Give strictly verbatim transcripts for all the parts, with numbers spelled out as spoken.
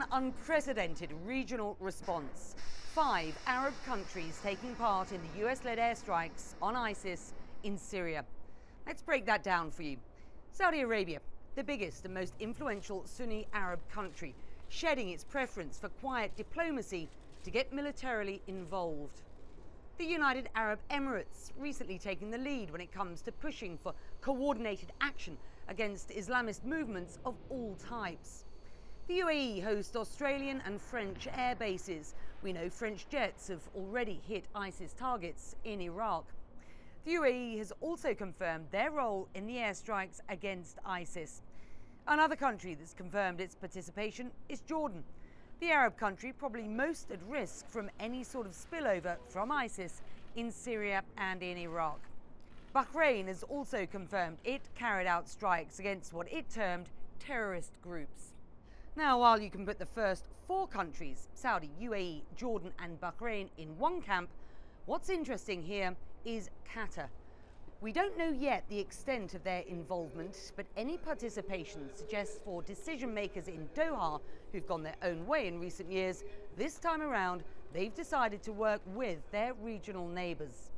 unprecedented regional response. Five Arab countries taking part in the U S-led airstrikes on ISIS in Syria. Let's break that down for you. Saudi Arabia, the biggest and most influential Sunni Arab country, shedding its preference for quiet diplomacy to get militarily involved. The United Arab Emirates recently taking the lead when it comes to pushing for coordinated action against Islamist movements of all types. The U A E hosts Australian and French air bases. We know French jets have already hit ISIS targets in Iraq. The U A E has also confirmed their role in the airstrikes against ISIS. Another country that's confirmed its participation is Jordan, the Arab country probably most at risk from any sort of spillover from ISIS in Syria and in Iraq. Bahrain has also confirmed it carried out strikes against what it termed terrorist groups. Now, while you can put the first four countries, Saudi, U A E, Jordan and Bahrain, in one camp, what's interesting here is Qatar. We don't know yet the extent of their involvement, but any participation suggests for decision makers in Doha, who've gone their own way in recent years, this time around they've decided to work with their regional neighbours.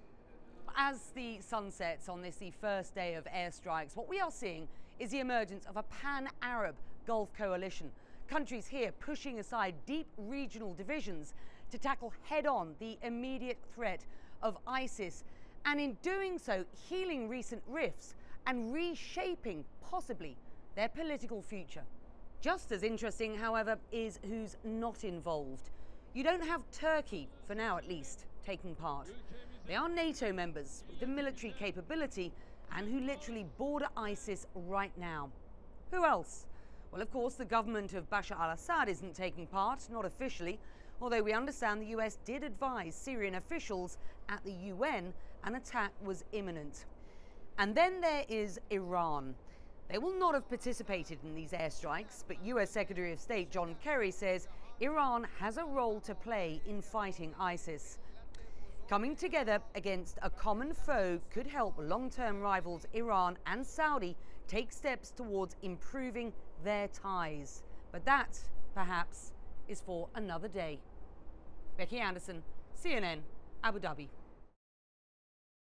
As the sun sets on this, the first day of airstrikes, what we are seeing is the emergence of a pan-Arab Gulf coalition. Countries here pushing aside deep regional divisions to tackle head-on the immediate threat of ISIS, and in doing so healing recent rifts and reshaping possibly their political future. Just as interesting, however, is who's not involved. You don't have Turkey, for now at least, taking part. They are NATO members with the military capability and who literally border ISIS right now. Who else? Well, of course, the government of Bashar al-Assad isn't taking part, not officially, although we understand the U S did advise Syrian officials at the U N an attack was imminent. And then there is Iran. They will not have participated in these airstrikes, but U S Secretary of State John Kerry says Iran has a role to play in fighting ISIS. Coming together against a common foe could help long-term rivals Iran and Saudi take steps towards improving their ties. But that, perhaps, is for another day. Becky Anderson, C N N, Abu Dhabi.